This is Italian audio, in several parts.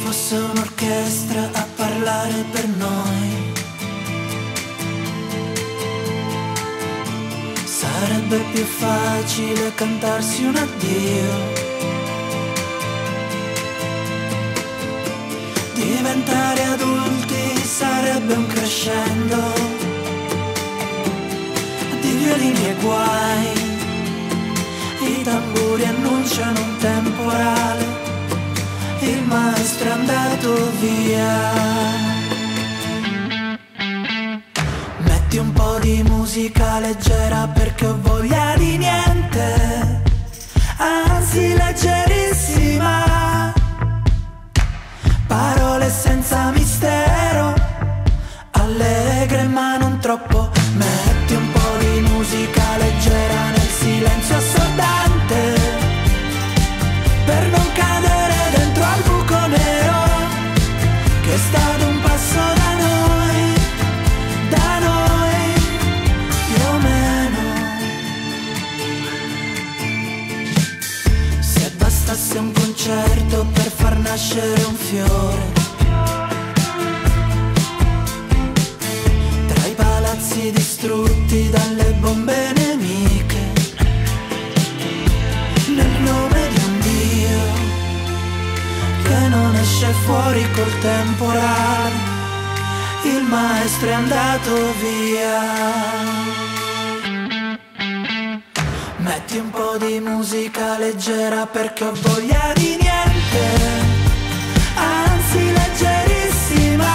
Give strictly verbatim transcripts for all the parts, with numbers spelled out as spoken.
fosse un'orchestra a parlare per noi, sarebbe più facile cantarsi un addio. Diventare adulti sarebbe un crescendo di violini e guai. I tamburi annunciano un temporale, il maestro è andato via. Metti un po' di musica leggera perché ho voglia di niente, anzi leggerissima. Parole senza mistero, allegre ma non troppo. Metti un po' di musica leggera nel silenzio assordante, per non cadere dentro al buco nero che sta ad un passo da noi, da noi più o meno. Se bastasse un concerto per far nascere un fiore, tra i palazzi distrutti dalle bombe nemiche, nel nome di un Dio che non esce fuori col temporale, il maestro è andato via. Metti un po' di musica leggera perché ho voglia di niente, anzi leggerissima.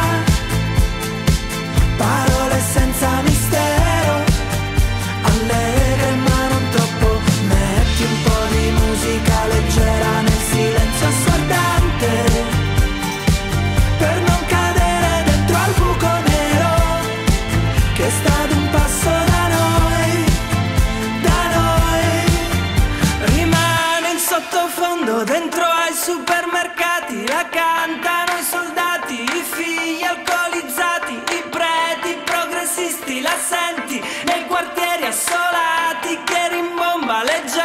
Parole senza mistero, allegre ma non troppo. Metti un po' di musica leggera nel silenzio assordante, per non cadere dentro al buco nero che sta ad un passo da noi, da noi. Rimane in sottofondo dentro ai supermercati, la cantano i soldati, i figli alcolizzati, i preti progressisti, la senti nei quartieri assolati che rimbomba leggera